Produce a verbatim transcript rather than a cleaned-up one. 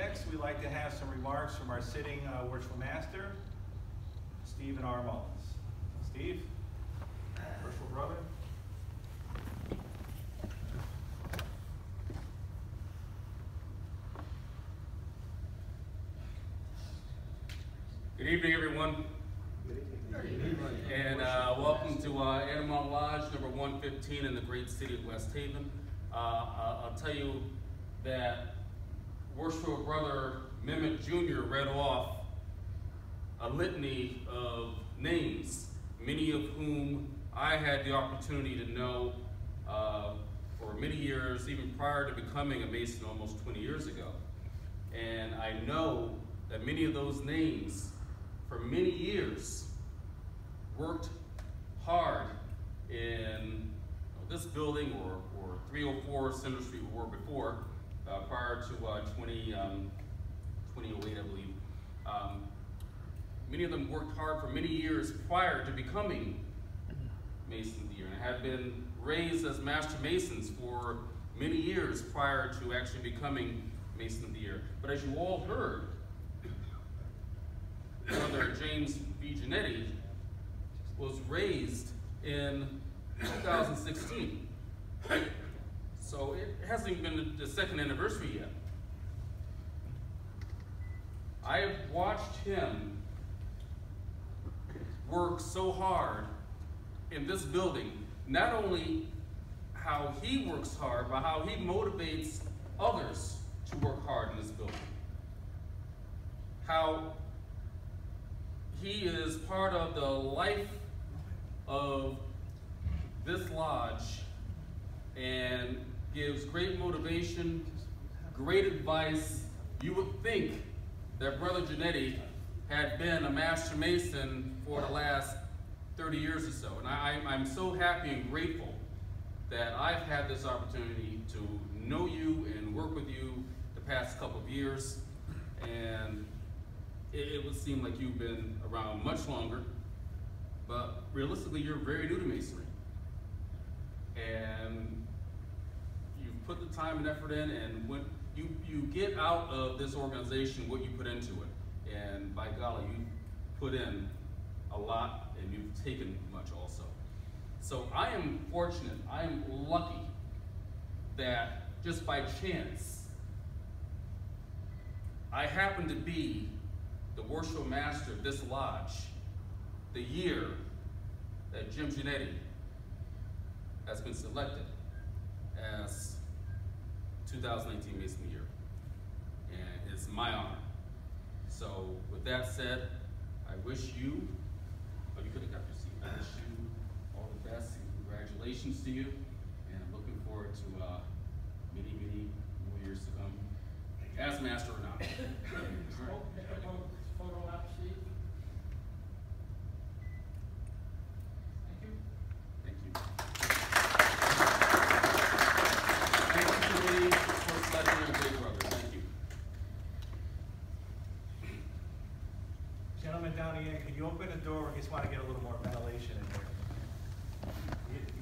Next, we'd like to have some remarks from our sitting uh, worshipful master, Stephen R. Mullins. Steve, worshipful brother. Good evening, everyone. Good evening. And uh, welcome to uh, Annamont Lodge number one fifteen in the great city of West Haven. Uh, I'll tell you that worshipful brother Mehmet Junior read off a litany of names, many of whom I had the opportunity to know uh, for many years, even prior to becoming a Mason almost twenty years ago. And I know that many of those names for many years worked hard in you know, this building or, or three oh four Center Street we were before, uh, prior to uh, twenty oh eight, I believe. Um, many of them worked hard for many years prior to becoming Mason of the Year, and had been raised as Master Masons for many years prior to actually becoming Mason of the Year. But as you all heard, Brother James B. Giannetti was raised in two thousand sixteen. So it hasn't even been the second anniversary yet. I have watched him work so hard in this building, not only how he works hard, but how he motivates others to work hard in this building. How he is part of the life of this lodge and gives great motivation, great advice. You would think that Brother Giannetti had been a Master Mason for the last thirty years or so. And I, I'm so happy and grateful that I've had this opportunity to know you and work with you the past couple of years. And it, it would seem like you've been around much longer, but realistically, you're very new to Masonry. And you've put the time and effort in, and when you, you get out of this organization what you put into it. And by golly, you've put in a lot, and you've taken much also. So I am fortunate, I am lucky that just by chance, I happen to be the worshipful master of this lodge the year that Jim Giannetti has been selected as two thousand eighteen Mason of the Year. And it's my honor. So with that said, I wish you, oh, you could have got your seat. I wish you all the best and congratulations to you. And I'm looking forward to uh, many, many more years to come, as master or not. Photo op, Steve. Thank you. Thank you. Thank you, Julie, for selecting a big brother. Thank you. Gentlemen down here, could you open the door? We just want to get a little more ventilation in here. You,